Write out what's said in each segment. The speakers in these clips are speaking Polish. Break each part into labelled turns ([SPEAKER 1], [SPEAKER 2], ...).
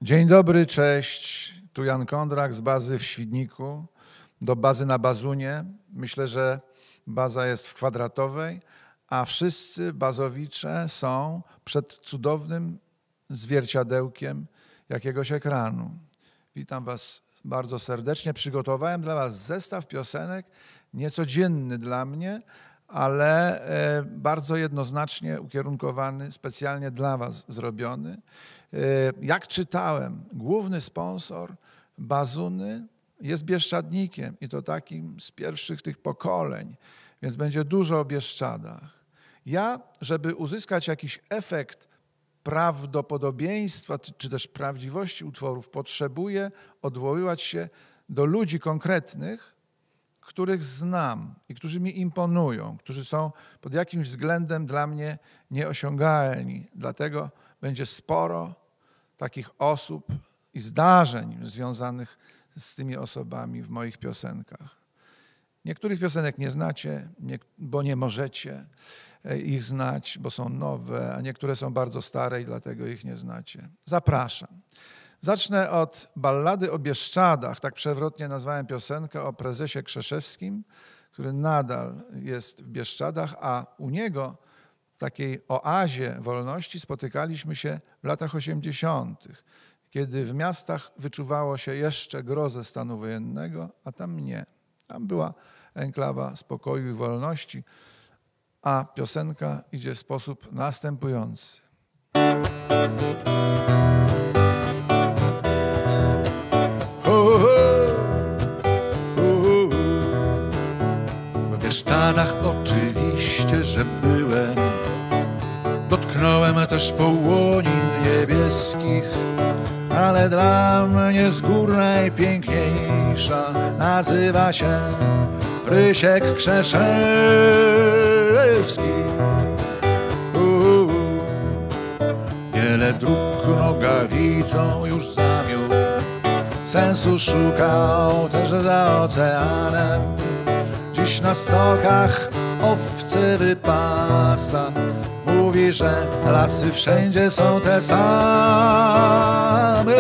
[SPEAKER 1] Dzień dobry, cześć. Tu Jan Kondrak z bazy w Świdniku do bazy na Bazunie. Myślę, że baza jest w Kwadratowej, a wszyscy bazowicze są przed cudownym zwierciadełkiem jakiegoś ekranu. Witam Was bardzo serdecznie. Przygotowałem dla Was zestaw piosenek, niecodzienny dla mnie, ale bardzo jednoznacznie ukierunkowany, specjalnie dla Was zrobiony. Jak czytałem, główny sponsor Bazuny jest Bieszczadnikiem i to takim z pierwszych tych pokoleń, więc będzie dużo o Bieszczadach. Ja, żeby uzyskać jakiś efekt prawdopodobieństwa czy też prawdziwości utworów, potrzebuję odwoływać się do ludzi konkretnych, których znam i którzy mi imponują, którzy są pod jakimś względem dla mnie nieosiągalni. Dlatego będzie sporo takich osób i zdarzeń związanych z tymi osobami w moich piosenkach. Niektórych piosenek nie znacie, bo nie możecie ich znać, bo są nowe, a niektóre są bardzo stare i dlatego ich nie znacie. Zapraszam. Zacznę od ballady o Bieszczadach. Tak przewrotnie nazwałem piosenkę o prezesie Krzeszewskim, który nadal jest w Bieszczadach, a u niego w takiej oazie wolności spotykaliśmy się w latach 80., kiedy w miastach wyczuwało się jeszcze grozę stanu wojennego, a tam nie. Tam była enklawa spokoju i wolności, a piosenka idzie w sposób następujący.
[SPEAKER 2] W Bieszczadach oczywiście, że byłem. Dotknąłem też połonin niebieskich, ale dla mnie z gór najpiękniejsza nazywa się Rysiek Krzeszewski. Wiele dróg nogawicą już zamiógł, sensu szukał też za oceanem. Dziś na stokach owce wypasa, mówi, że lasy wszędzie są te same.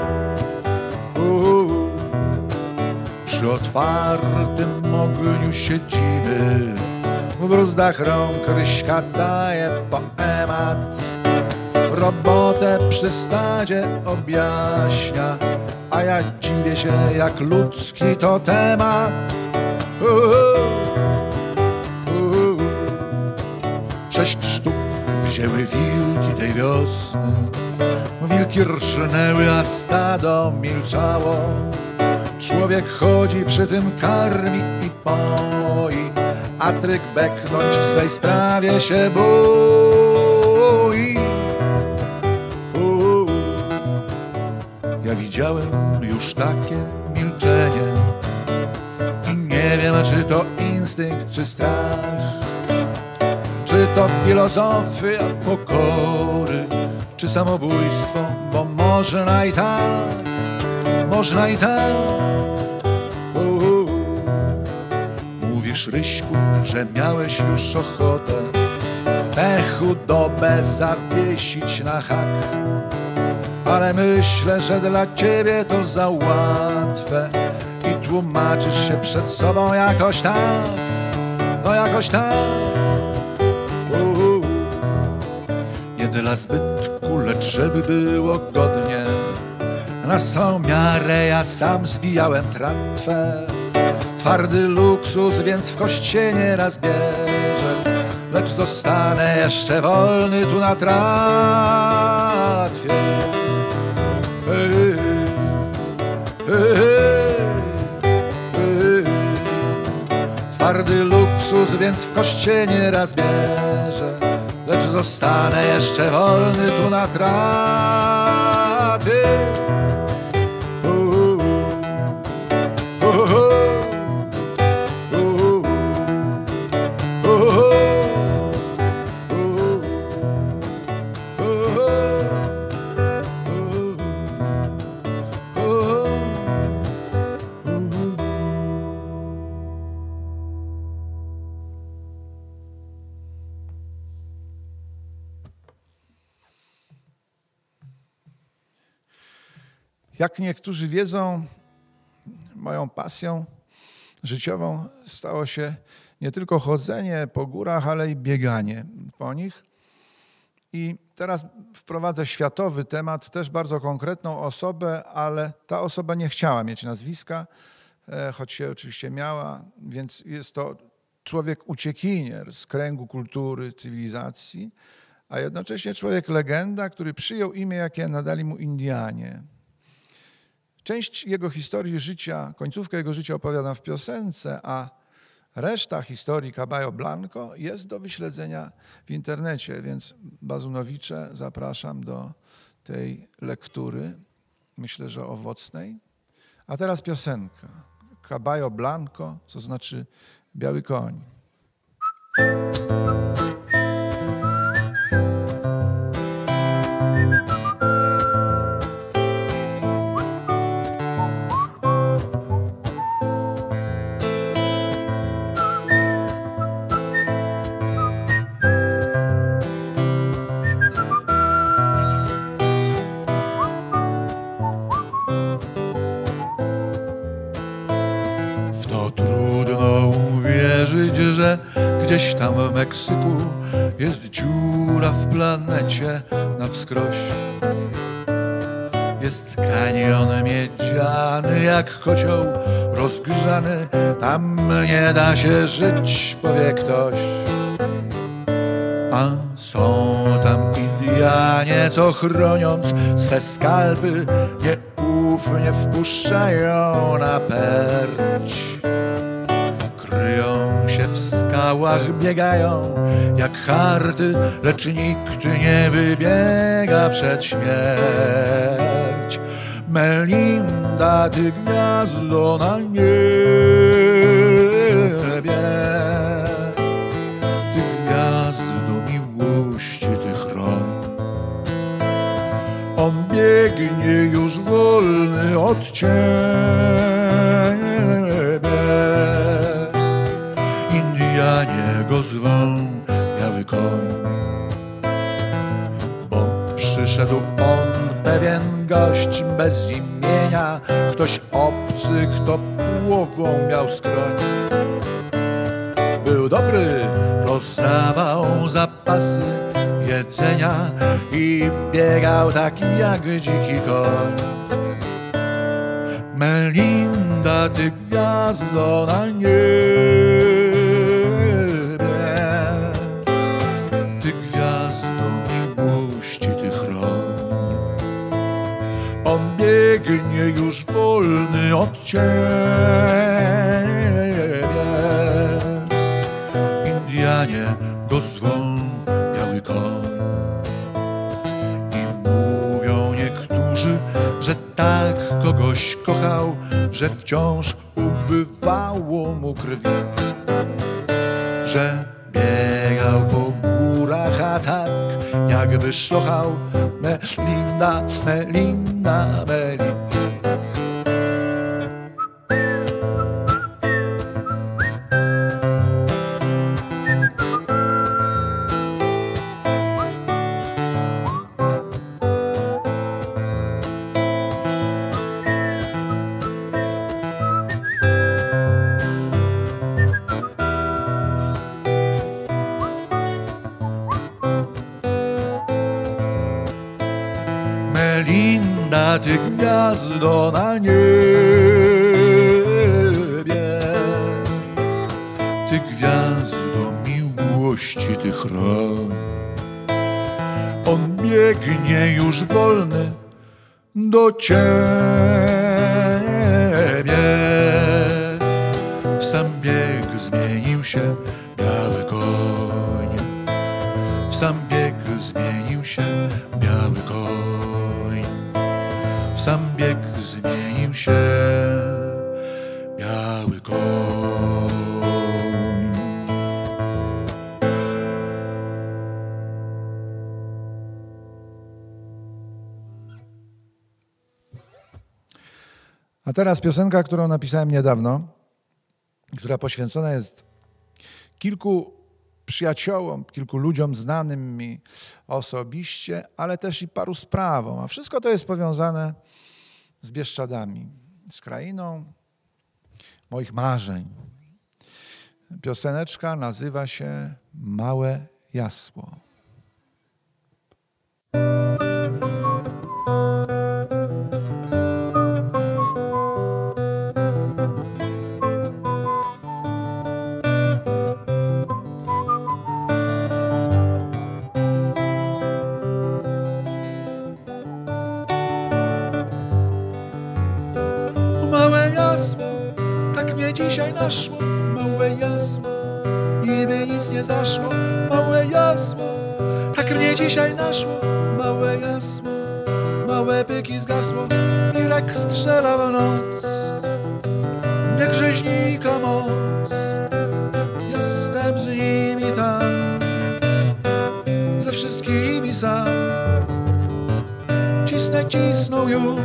[SPEAKER 2] Przy otwartym ogniu siedzimy, w bruzdach rąk Ryśka daje poemat. Robotę przy stadzie objaśnia, a ja dziwię się, jak ludzki to temat. 6 sztuk wzięły wilki tej wiosny. Wilki rżnęły, a stado milczało. Człowiek chodzi, przy tym karmi i poi, a tryk beknąć w swej sprawie się boi. Ja widziałem już takie milczenie i nie wiem, czy to instynkt, czy strach, czy to filozofia pokory, czy samobójstwo, bo można i tak, można i tak. Mówisz, Ryśku, że miałeś już ochotę tę chudobę zawiesić na hak, ale myślę, że dla ciebie to za łatwe i tłumaczysz się przed sobą jakoś tak, no jakoś tak. Nie dla zbytku, lecz żeby było godnie. Na swą miarę ja sam zbijałem tratwę. Twardy luksus, więc w kość się nieraz bierze, lecz zostanę jeszcze wolny tu na tratwie. Twardy luksus, więc w kość się nieraz bierze, lecz zostanę jeszcze wolny tu na trawie.
[SPEAKER 1] Jak niektórzy wiedzą, moją pasją życiową stało się nie tylko chodzenie po górach, ale i bieganie po nich. I teraz wprowadzę światowy temat, też bardzo konkretną osobę, ale ta osoba nie chciała mieć nazwiska, choć się oczywiście miała, więc jest to człowiek uciekinier z kręgu kultury, cywilizacji, a jednocześnie człowiek legenda, który przyjął imię, jakie nadali mu Indianie. Część jego historii życia, końcówkę jego życia opowiadam w piosence, a reszta historii Caballo Blanco jest do wyśledzenia w internecie, więc bazunowicze zapraszam do tej lektury, myślę, że owocnej. A teraz piosenka. Caballo Blanco, co znaczy biały koń.
[SPEAKER 2] Że gdzieś tam w Meksyku jest dziura w planecie na wskroś. Jest kanion miedziany jak kocioł rozgrzany, tam nie da się żyć, powie ktoś. A są tam Indianie, co chroniąc swe skalpy nieufnie wpuszczają na perć. Kryją się w skałach, biegają jak harty, lecz nikt nie wybiega przed śmierć. Melinda, ty gniazdo na niebie, ty gwiazdo miłości, ty chron. On biegnie już wolny od ciebie. Indianie go zwą biały koń, bo przyszedł on pewien gość bez imienia, ktoś obcy, kto głową miał skroń. Był dobry, rozdawał zapasy jedzenia i biegał taki jak dziki koń. Melinda, ty gwiazdo na niebie, ty gwiazdo miłości, ty chroń. On biegnie już wolny od ciebie. Indianie go zwą biały koń. I mówią niektórzy, że tak kogoś kochał, że wciąż ubywało mu krwi, że biegał po górach, a tak jakby szlochał. Melinda, Melinda, Melinda. Melinda, ty gwiazdo na niebie, ty gwiazdo miłości, ty chroń. On biegnie już wolny do ciebie. W sam bieg zmienił się biały koń, w sam bieg zmienił się biały koń. W sam bieg zmienił się biały koń.
[SPEAKER 1] A teraz piosenka, którą napisałem niedawno, która poświęcona jest kilku przyjaciołom, kilku ludziom znanym mi osobiście, ale też i paru sprawom. A wszystko to jest powiązane z Bieszczadami, z krainą moich marzeń. Pioseneczka nazywa się Małe Jasło.
[SPEAKER 2] Małe jasło, tak mnie dzisiaj naszło. Małe jasło, niby nic nie zaszło. Małe jasło, tak mnie dzisiaj naszło. Małe jasło, małe pyki zgasło. Mirek strzela w noc, jak rzeźnika moc. Jestem z nimi tam, ze wszystkimi sam. Cisną już,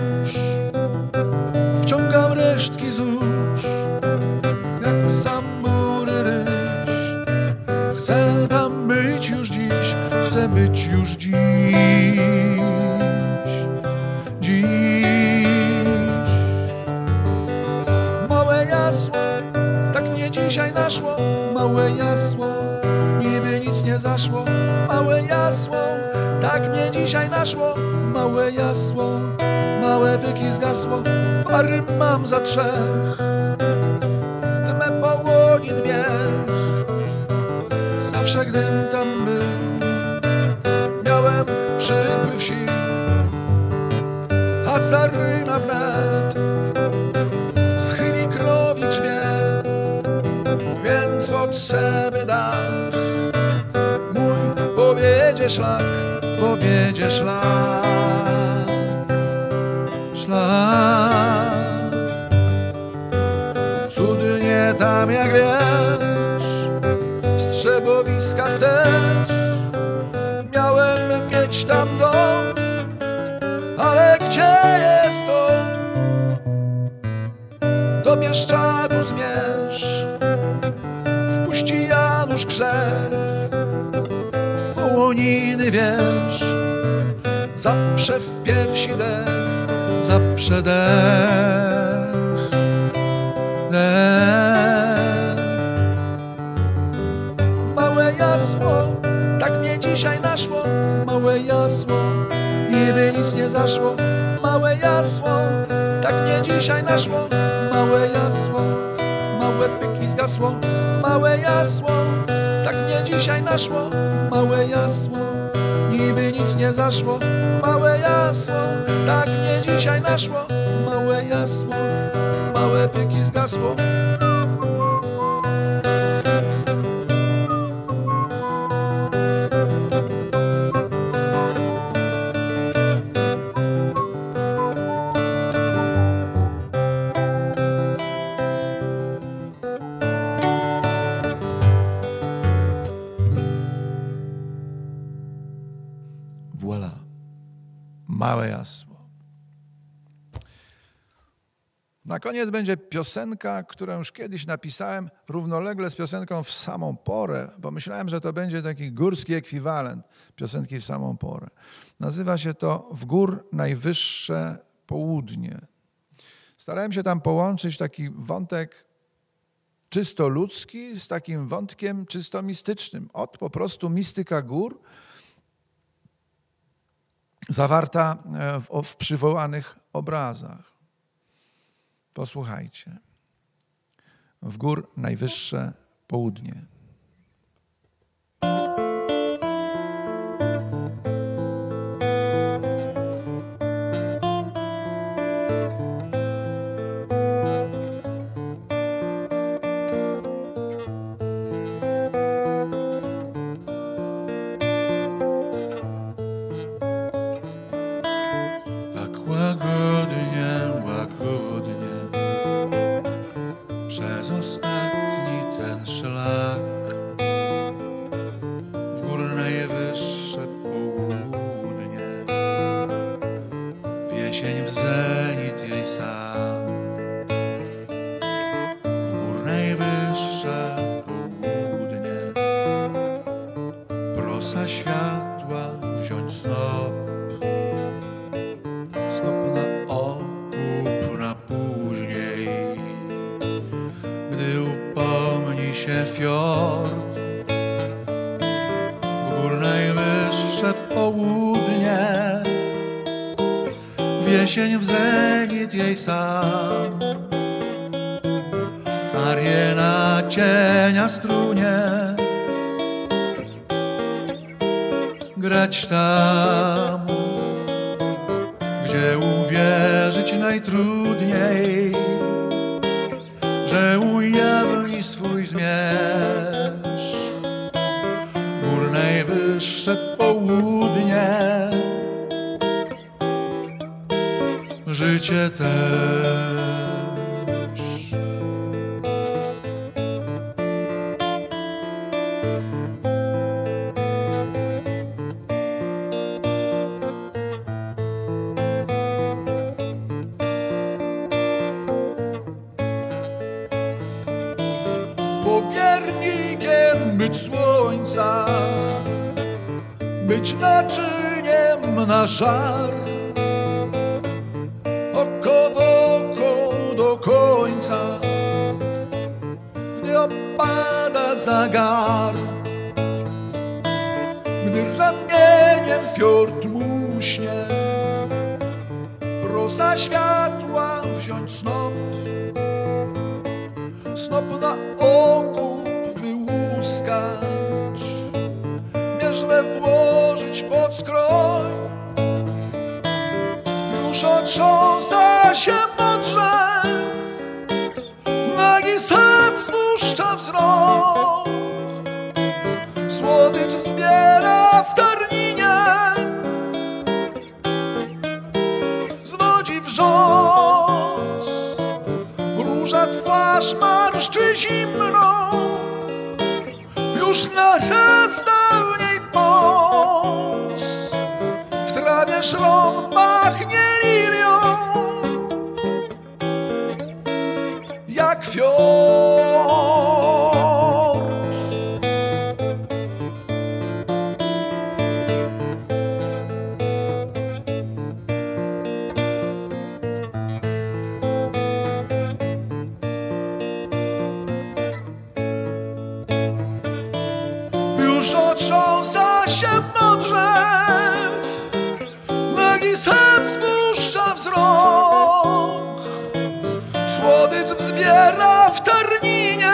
[SPEAKER 2] wciągam resztki złóż, jak sam mury ryż. Chcę tam być już dziś, chcę być już dziś. Małe jasło, tak mnie dzisiaj naszło. Małe jasło, niby nic nie zaszło. Małe jasło, tak mnie dzisiaj naszło. Małe jasło, małe byki zgasło. Pary mam za 3, tmę połonin miech. Zawsze gdym tam był, miałem przypływ sił, a caryna wnet schyli krowi grzbiet. Więc pod seby dach mój powiedzie szlak, powiedzie szlak. Cudnie tam jak wiesz, w Strzebowiskach też. Miałem mieć tam dom, ale gdzie jest on? Do Bieszczadu zmierz, wpuści Janusz grzech. Połoniny wiesz, zaprze w piersi dech, zaprze dech, dech. Małe jasło, tak mnie dzisiaj naszło. Małe jasło, niby nic nie zaszło. Małe jasło, tak mnie dzisiaj naszło. Małe jasło, małe pyki zgasło. Małe jasło, tak mnie dzisiaj naszło. Małe jasło, niby nic nie zaszło. Małe jasło, tak mnie dzisiaj naszło. Małe jasło, małe pyki zgasło. Voilà, małe jasło. Na koniec będzie piosenka, którą już kiedyś napisałem równolegle z piosenką W samą porę, bo myślałem, że to będzie taki górski ekwiwalent piosenki W samą porę. Nazywa się to W gór najwyższe południe. Starałem się tam połączyć taki wątek czysto ludzki z takim wątkiem czysto mistycznym. Od po prostu mistyka gór, zawarta w przywołanych obrazach. Posłuchajcie. W gór najwyższe południe. Przez ostatni ten szlak w gór najwyższe południe, w jesień w zenit jej sam. W gór najwyższe południe, prosa światła wziąć snop, snop na oku najwyższe południe, w jesień w zenit jej sam. Arię na cienia strunie, grać tam, gdzie uwierzyć najtrudniej, że ujawni swój zmierzch. Gór najwyższe południe, życie też. Powiernikiem być słońca, być naczyniem na żar, oko w oko do końca, gdy opada zagar, gdy ramieniem fiord muśnie, rosa światła wziąć snop, snop na okup wyłuskać, mierzwę włożyć pod skroj. Już otrząsa się modrzew, nagi sad spuszcza wzrok, słodycz zbiera w tarninie, zwodzi wrząs, róża twarz marszczy zimną, już narasta w niej pąs, w trawie szron pachnie lilią, jak fiord. Już otrząsa się modrzew, nagi sad spuszcza wzrok, słodycz wzbiera w tarninie,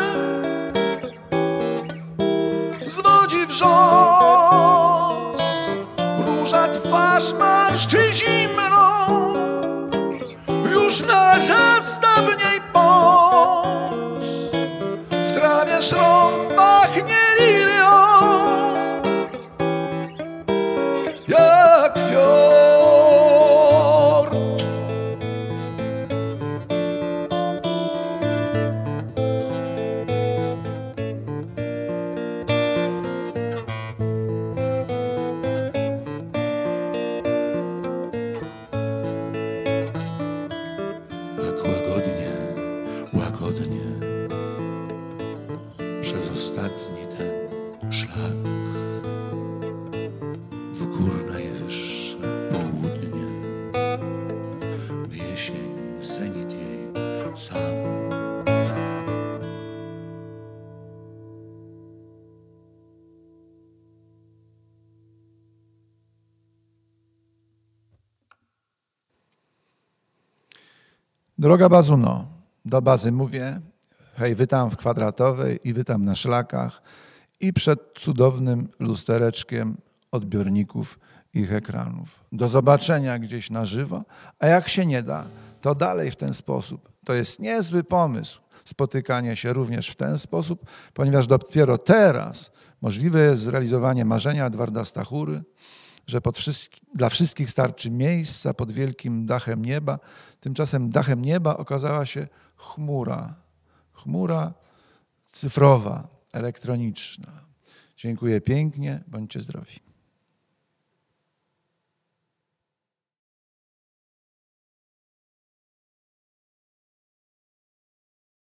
[SPEAKER 2] zwodzi wrząs, róża twarz marszczy zimną, już narasta w niej pąs, w trawie szron pachnie lilią, jak fiord. Tak łagodnie, łagodnie przez ostatni ten szlak, w gór najwyższe południe, w jesień w zenit jej sam.
[SPEAKER 1] Droga bazuno, do bazy mówię, hej, witam w Kwadratowej i witam na szlakach i przed cudownym lustereczkiem odbiorników ich ekranów. Do zobaczenia gdzieś na żywo, a jak się nie da, to dalej w ten sposób. To jest niezły pomysł, spotykanie się również w ten sposób, ponieważ dopiero teraz możliwe jest zrealizowanie marzenia Edwarda Stachury, że dla wszystkich starczy miejsca pod wielkim dachem nieba. Tymczasem dachem nieba okazała się chmura. Chmura cyfrowa, elektroniczna. Dziękuję pięknie, bądźcie zdrowi.